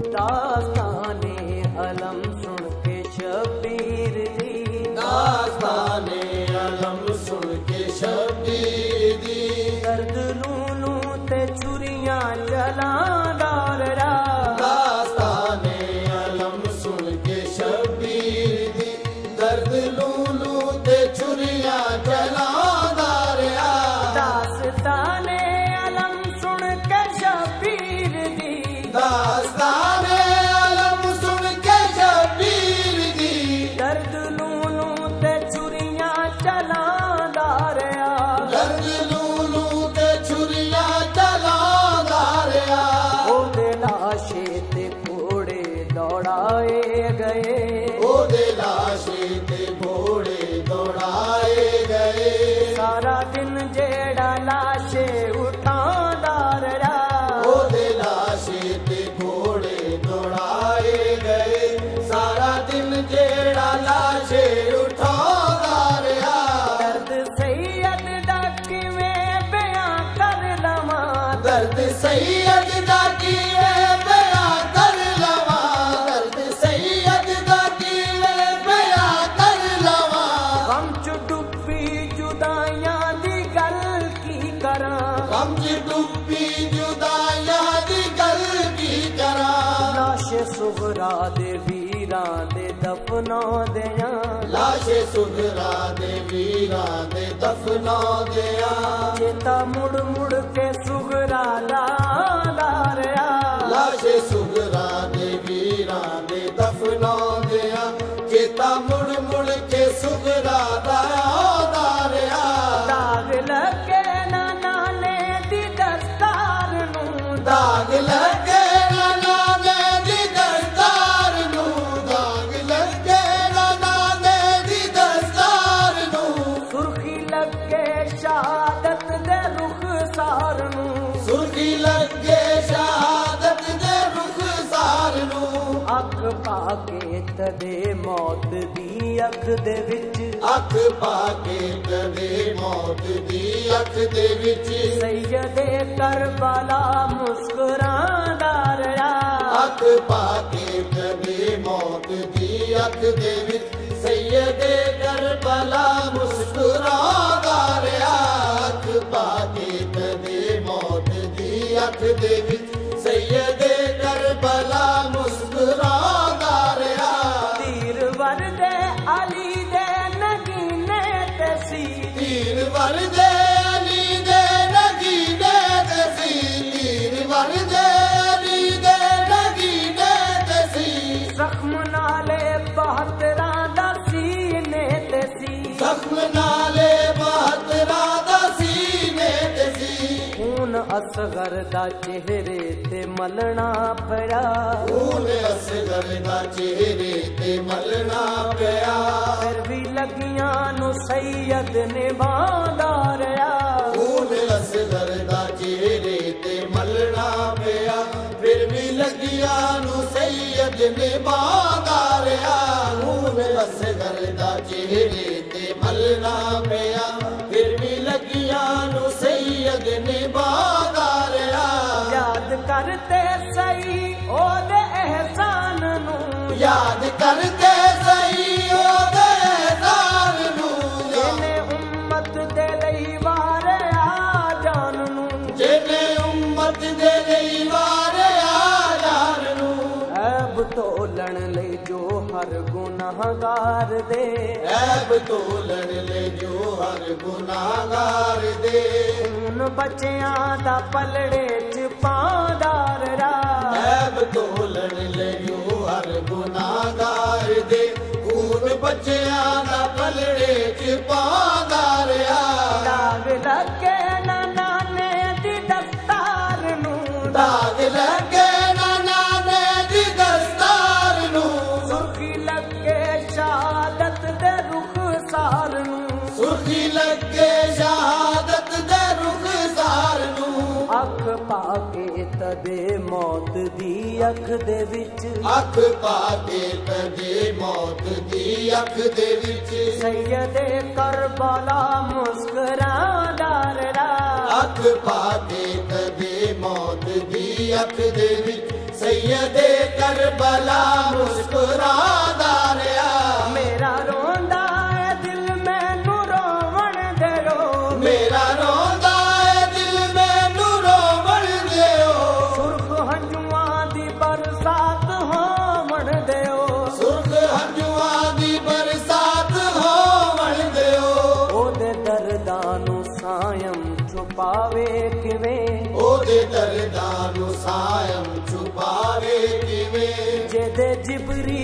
दास्ताने अलम सुन के शबीर दी, दास्ताने अलम सुन के शबीर दी। दर्द लूलू ते छुरियां जलांदार रा, दास्ताने अलम सुन के शबीर दी। दर्द लूलू ते छुरियां जलांदार रा। दास्ताने अलम सुन के शबीर दी, दास्ताने अलम सुन के शबीर दी। दर्द लूलू ते छुरियां जलांदार रा। दर्द लूलू ते छुरियां जलांदार रा। ओदे लाशे ते घोड़े दौड़ाए गए, ओदे लाशे ते घोड़े दौड़ाए गए। सारा दिन जेड़ा लाशे उठांदार रा। ओदे लाशे ते घोड़े दौड़ाए गए। सारा दिन जेड़ा लाशे उठांदा रहा। दर्द सैयद दा किवें बयां कर लवां, दर्द सैयद दा किवें बयां कर लवां। दर्द सैयद दा किवें बयां कर लवां। गम च डुब्बी जुदाइयां दी गल की करां, गम च डुब्बी जुदाइयां दी गल की करां। लाशे सुगरा दे वीरां दे दफनांदियां, लाशे सुगरा दे वीरां दे दफनांदियां। चेता मुड़ मुड़ के सुगरा लांदार रा। लाशे सुगरा दे वीरां दे दफनांदियां। चेता मुड़ मुड़ के सुगरा दा आंदा रहा। दाग लगे ना नाने दी दस्तार नूं, दाग लगे ना नाने दी दस्तार नूं। दाग लगे ना नाने दी दस्तार नूं। सुर्खी लगे शहादत दे रुखसार नूं। सुर्खी लगे शहादत दे रुखसार नूं। अख पाके तदे मौत दी अख दे विच, अख पाके कदे मौत दी अख दे विच। सैयदे करबला मुस्कुरांदार रा। अख पाके कदे मौत दी अख दे विच। सैयदे करबला मुस्कुरांदा रहा। अख पाके कदे मौत दी अख दे विच। सैयदे करबला मुस्कुरांदा रहा। तीर वरदे अली दे नगीने ते सी, तीर वरदे अली दे नगीने ते सी। तीर वरदे अली दे नगीने ते सी। जख्म नाले बहतरां दा सीने ते सी। जख्म नाले बहतरा दा सीने ते सी। खून असगर दा चेहरे ते मलना पिया, खून असगर दा चेहरे ते मलना पिया। फिर भी लगियां नु सैयद निभांदार रा। खून असगर दा चेहरे ते मलना पिया। फिर भी लगिया नू सैयद निभांदा रहा। खून असगर दा चेहरे ते मलना पिया। फिर भी लगिया नू सैयद निभांदा रहा। याद करते सही ओदे एहसान नू, याद करते सही ओदे एहसान नू। जिने उम्मत दे लई वारे आ जान नू, जिने उम्मत दे लई वारे आ जान नू। ऐब तोलण लई जो हर गुनाहगार दे, ऐब तोलण ले जो हर गुनाहगार दे। खून बच्चियां दा पलड़े च पांदार रा। ऐब तोलण ले जो हर गुनाहगार दे। खून बच्चियां दा पलड़े च पांदा रहा। दाग लगे ना नाने दी दस्तार नू, दाग लगे ना नाने दी दस्तार नू। सुर्खी लगे शहादत दे रुखसार नू। सुर्खी लगे शहादत दे रुखसार नू। अख पाके तदे मौत दी अख दे विच, अख पाके कदे मौत दी अख दे विच। सैयदे करबला मुस्कुरांदार रा। अख पाके कदे मौत दी अख दे विच। सैयदे करबला मुस्कुरादा रहा। मेरा रोंदा है दिल मैनू रोवण देओ, मेरा रोंदा है दिल मैनू रोवण देओ। सुर्ख हंजुआं दी बरसात होवण देओ, सुर्ख हंजुआं दी बरसात होवण देओ। ओदे दर्दां नू सायम छुपावे किवें, ओदे दर्दां नू सायम छुपावे किवें। जेदे जिबरी